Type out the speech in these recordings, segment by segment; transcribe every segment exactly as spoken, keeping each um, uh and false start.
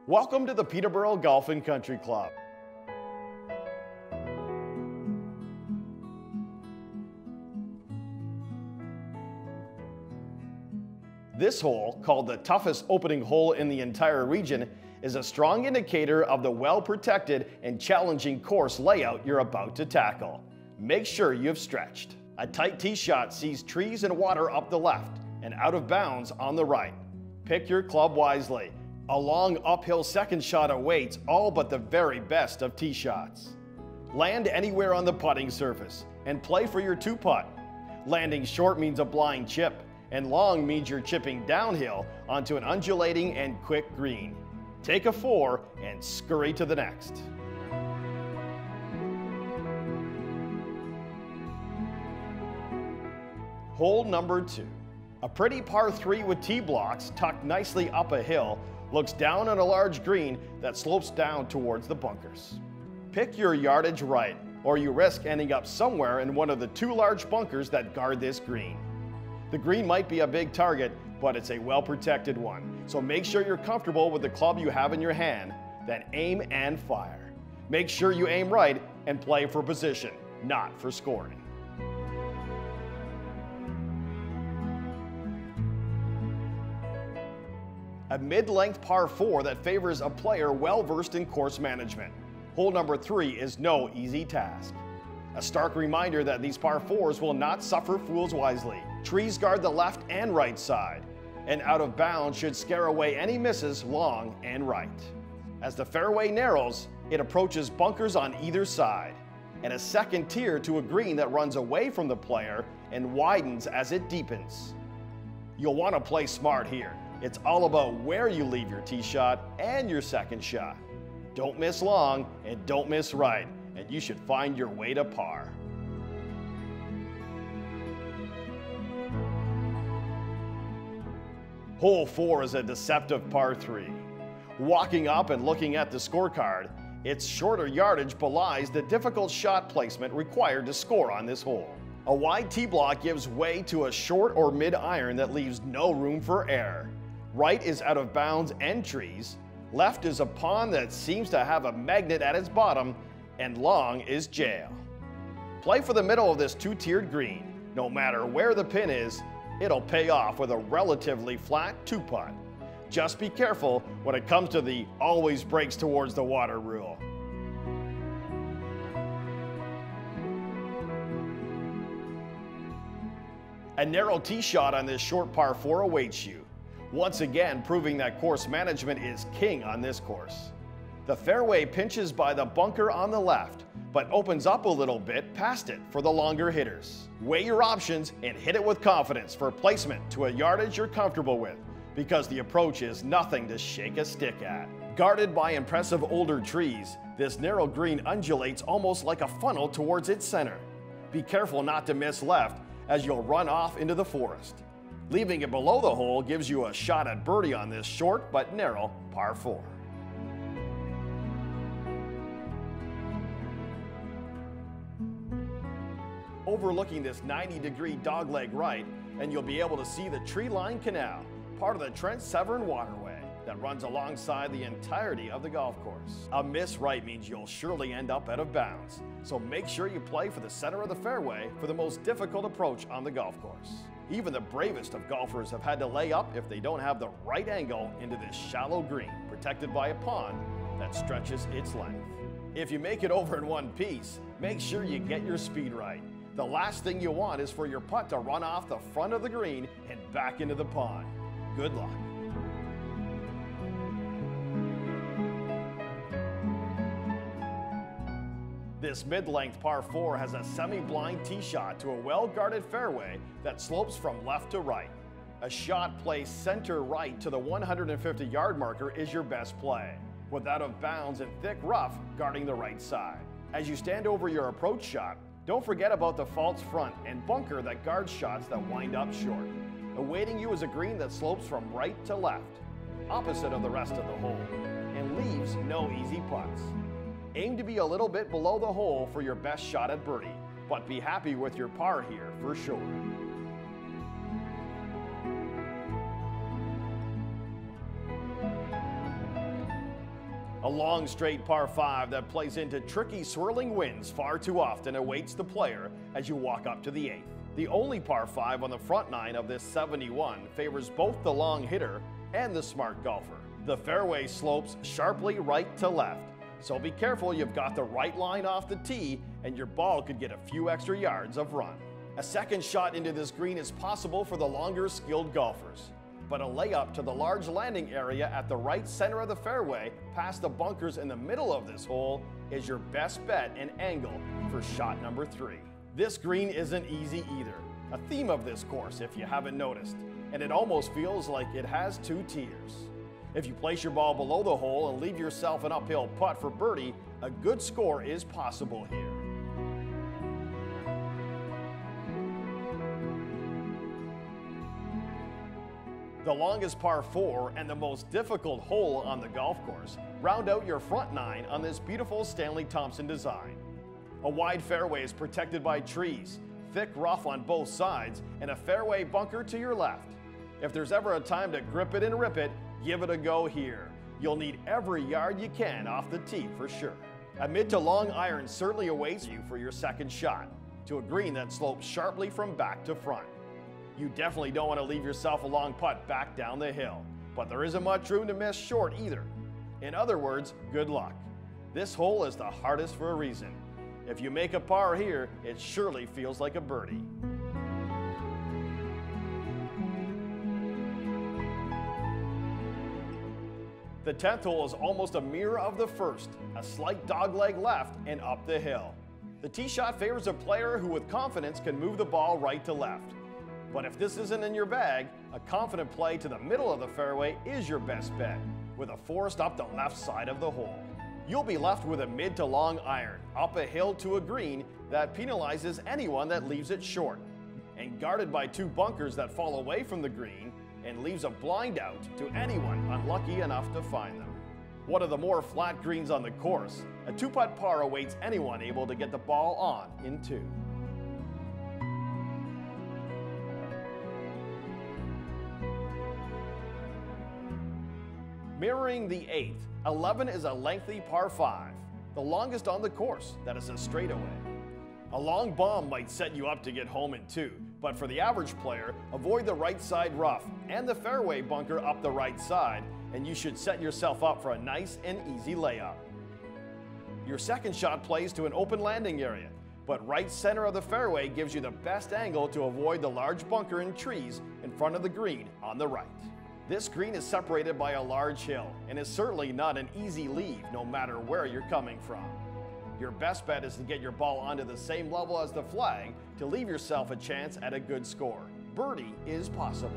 Welcome to the Peterborough Golf and Country Club. This hole, called the toughest opening hole in the entire region, is a strong indicator of the well-protected and challenging course layout you're about to tackle. Make sure you've stretched. A tight tee shot sees trees and water up the left and out of bounds on the right. Pick your club wisely. A long uphill second shot awaits all but the very best of tee shots. Land anywhere on the putting surface and play for your two putt. Landing short means a blind chip, and long means you're chipping downhill onto an undulating and quick green. Take a four and scurry to the next. Hole number two. A pretty par three with tee blocks tucked nicely up a hill looks down on a large green that slopes down towards the bunkers. Pick your yardage right, or you risk ending up somewhere in one of the two large bunkers that guard this green. The green might be a big target, but it's a well-protected one, so make sure you're comfortable with the club you have in your hand, then aim and fire. Make sure you aim right and play for position, not for scoring. A mid-length par four that favors a player well-versed in course management. Hole number three is no easy task. A stark reminder that these par fours will not suffer fools wisely. Trees guard the left and right side, and out of bounds should scare away any misses long and right. As the fairway narrows, it approaches bunkers on either side, and a second tier to a green that runs away from the player and widens as it deepens. You'll want to play smart here. It's all about where you leave your tee shot and your second shot. Don't miss long and don't miss right, and you should find your way to par. Hole four is a deceptive par three. Walking up and looking at the scorecard, its shorter yardage belies the difficult shot placement required to score on this hole. A wide tee block gives way to a short or mid iron that leaves no room for error. Right is out of bounds and trees, left is a pond that seems to have a magnet at its bottom, and long is jail. Play for the middle of this two-tiered green. No matter where the pin is, it'll pay off with a relatively flat two-putt. Just be careful when it comes to the always breaks towards the water rule. A narrow tee shot on this short par four awaits you, once again proving that course management is king on this course. The fairway pinches by the bunker on the left, but opens up a little bit past it for the longer hitters. Weigh your options and hit it with confidence for placement to a yardage you're comfortable with, because the approach is nothing to shake a stick at. Guarded by impressive older trees, this narrow green undulates almost like a funnel towards its center. Be careful not to miss left, as you'll run off into the forest. Leaving it below the hole gives you a shot at birdie on this short but narrow par four. Overlooking this ninety degree dogleg right, and you'll be able to see the tree-lined canal, part of the Trent Severn waterway that runs alongside the entirety of the golf course. A miss right means you'll surely end up out of bounds, so make sure you play for the center of the fairway for the most difficult approach on the golf course. Even the bravest of golfers have had to lay up if they don't have the right angle into this shallow green, protected by a pond that stretches its length. If you make it over in one piece, make sure you get your speed right. The last thing you want is for your putt to run off the front of the green and back into the pond. Good luck. This mid-length par four has a semi-blind tee shot to a well-guarded fairway that slopes from left to right. A shot placed center right to the one hundred fifty yard marker is your best play, with out of bounds and thick rough guarding the right side. As you stand over your approach shot, don't forget about the false front and bunker that guards shots that wind up short. Awaiting you is a green that slopes from right to left, opposite of the rest of the hole, and leaves no easy putts. Aim to be a little bit below the hole for your best shot at birdie, but be happy with your par here for sure. A long straight par five that plays into tricky swirling winds far too often awaits the player as you walk up to the eighth. The only par five on the front nine of this seventy-one favors both the long hitter and the smart golfer. The fairway slopes sharply right to left, so be careful you've got the right line off the tee and your ball could get a few extra yards of run. A second shot into this green is possible for the longer skilled golfers, but a layup to the large landing area at the right center of the fairway past the bunkers in the middle of this hole is your best bet and angle for shot number three. This green isn't easy either, a theme of this course if you haven't noticed, and it almost feels like it has two tiers. If you place your ball below the hole and leave yourself an uphill putt for birdie, a good score is possible here. The longest par four and the most difficult hole on the golf course round out your front nine on this beautiful Stanley Thompson design. A wide fairway is protected by trees, thick rough on both sides, and a fairway bunker to your left. If there's ever a time to grip it and rip it, give it a go here. You'll need every yard you can off the tee for sure. A mid to long iron certainly awaits you for your second shot, to a green that slopes sharply from back to front. You definitely don't want to leave yourself a long putt back down the hill, but there isn't much room to miss short either. In other words, good luck. This hole is the hardest for a reason. If you make a par here, it surely feels like a birdie. The tenth hole is almost a mirror of the first, a slight dogleg left and up the hill. The tee shot favors a player who with confidence can move the ball right to left. But if this isn't in your bag, a confident play to the middle of the fairway is your best bet, with a forest up the left side of the hole. You'll be left with a mid to long iron, up a hill to a green that penalizes anyone that leaves it short, and guarded by two bunkers that fall away from the green and leaves a blind out to anyone unlucky enough to find them. One of the more flat greens on the course, a two-putt par awaits anyone able to get the ball on in two. Mirroring the eighth, eleven is a lengthy par five, the longest on the course that is a straightaway. A long bomb might set you up to get home in two, but for the average player, avoid the right side rough and the fairway bunker up the right side, and you should set yourself up for a nice and easy layup. Your second shot plays to an open landing area, but right center of the fairway gives you the best angle to avoid the large bunker and trees in front of the green on the right. This green is separated by a large hill and is certainly not an easy leave no matter where you're coming from. Your best bet is to get your ball onto the same level as the flag to leave yourself a chance at a good score. Birdie is possible.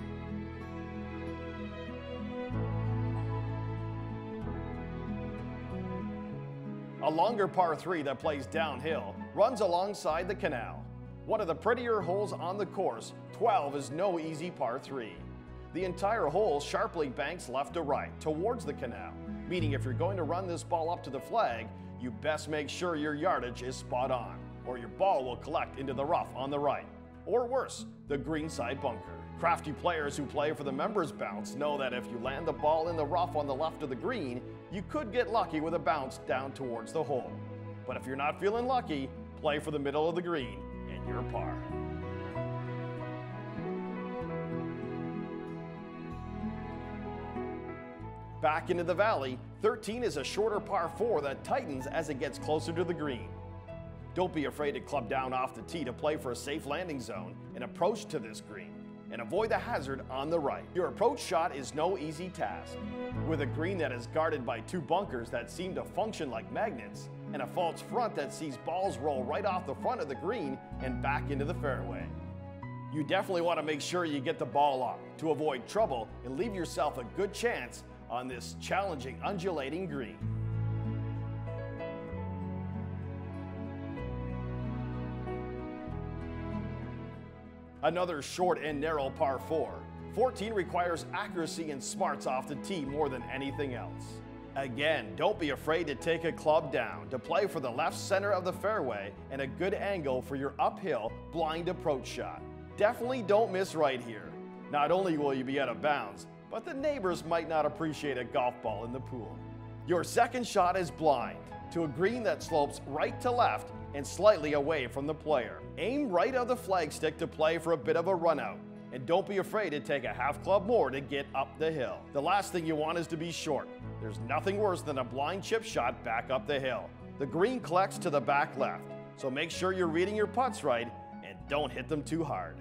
A longer par three that plays downhill runs alongside the canal. One of the prettier holes on the course, twelve is no easy par three. The entire hole sharply banks left to right towards the canal, meaning if you're going to run this ball up to the flag, you best make sure your yardage is spot on, or your ball will collect into the rough on the right, or worse, the greenside bunker. Crafty players who play for the members bounce know that if you land the ball in the rough on the left of the green, you could get lucky with a bounce down towards the hole. But if you're not feeling lucky, play for the middle of the green and you're par. Back into the valley, thirteen is a shorter par four that tightens as it gets closer to the green. Don't be afraid to club down off the tee to play for a safe landing zone and approach to this green, and avoid the hazard on the right. Your approach shot is no easy task. With a green that is guarded by two bunkers that seem to function like magnets, and a false front that sees balls roll right off the front of the green and back into the fairway. You definitely want to make sure you get the ball up to avoid trouble and leave yourself a good chance on this challenging undulating green. Another short and narrow par four. fourteen requires accuracy and smarts off the tee more than anything else. Again, don't be afraid to take a club down to play for the left center of the fairway and a good angle for your uphill blind approach shot. Definitely don't miss right here. Not only will you be out of bounds, but the neighbors might not appreciate a golf ball in the pool. Your second shot is blind, to a green that slopes right to left and slightly away from the player. Aim right of the flagstick to play for a bit of a run out, and don't be afraid to take a half club more to get up the hill. The last thing you want is to be short. There's nothing worse than a blind chip shot back up the hill. The green collects to the back left, so make sure you're reading your putts right and don't hit them too hard.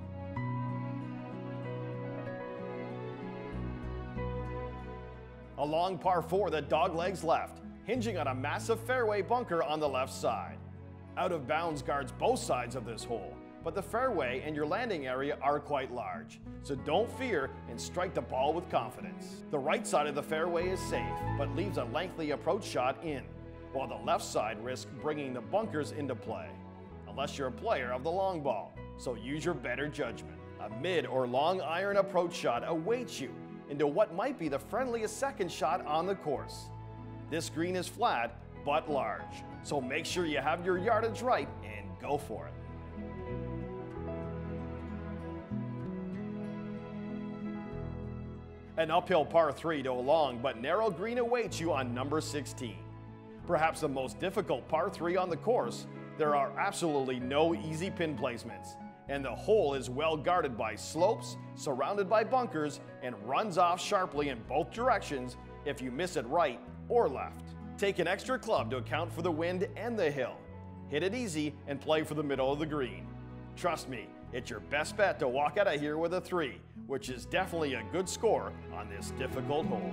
A long par four that doglegs left, hinging on a massive fairway bunker on the left side. Out of bounds guards both sides of this hole, but the fairway and your landing area are quite large, so don't fear and strike the ball with confidence. The right side of the fairway is safe, but leaves a lengthy approach shot in, while the left side risks bringing the bunkers into play, unless you're a player of the long ball, so use your better judgment. A mid or long iron approach shot awaits you into what might be the friendliest second shot on the course. This green is flat, but large, so make sure you have your yardage right and go for it. An uphill par three to a long but narrow green awaits you on number sixteen. Perhaps the most difficult par three on the course, there are absolutely no easy pin placements, and the hole is well guarded by slopes, surrounded by bunkers, and runs off sharply in both directions if you miss it right or left. Take an extra club to account for the wind and the hill. Hit it easy and play for the middle of the green. Trust me, it's your best bet to walk out of here with a three, which is definitely a good score on this difficult hole.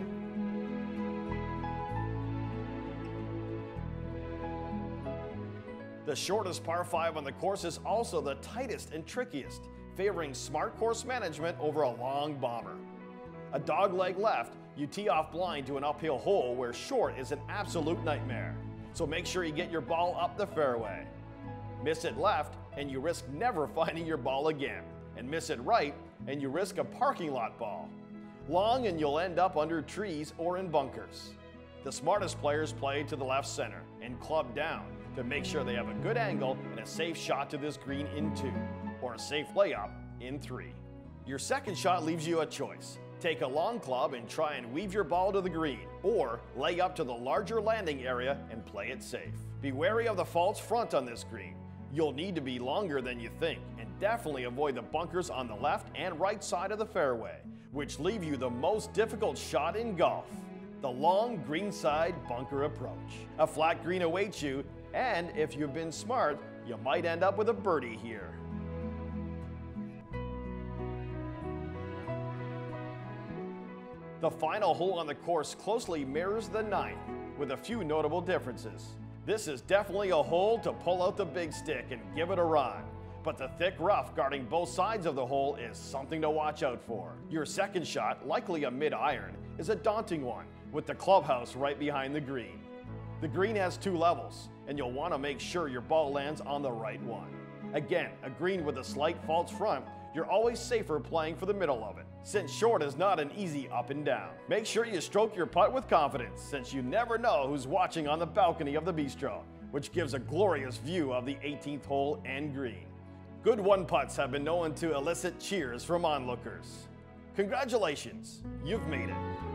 The shortest par five on the course is also the tightest and trickiest, favoring smart course management over a long bomber. A dogleg left, you tee off blind to an uphill hole where short is an absolute nightmare, so make sure you get your ball up the fairway. Miss it left and you risk never finding your ball again, and miss it right and you risk a parking lot ball. Long and you'll end up under trees or in bunkers. The smartest players play to the left center and club down to make sure they have a good angle and a safe shot to this green in two, or a safe layup in three. Your second shot leaves you a choice. Take a long club and try and weave your ball to the green, or lay up to the larger landing area and play it safe. Be wary of the false front on this green. You'll need to be longer than you think, and definitely avoid the bunkers on the left and right side of the fairway, which leave you the most difficult shot in golf, the long greenside bunker approach. A flat green awaits you, and if you've been smart, you might end up with a birdie here. The final hole on the course closely mirrors the ninth, with a few notable differences. This is definitely a hole to pull out the big stick and give it a run, but the thick rough guarding both sides of the hole is something to watch out for. Your second shot, likely a mid-iron, is a daunting one, with the clubhouse right behind the green. The green has two levels, and you'll want to make sure your ball lands on the right one. Again, a green with a slight false front, you're always safer playing for the middle of it, since short is not an easy up and down. Make sure you stroke your putt with confidence, since you never know who's watching on the balcony of the bistro, which gives a glorious view of the eighteenth hole and green. Good one putts have been known to elicit cheers from onlookers. Congratulations, you've made it.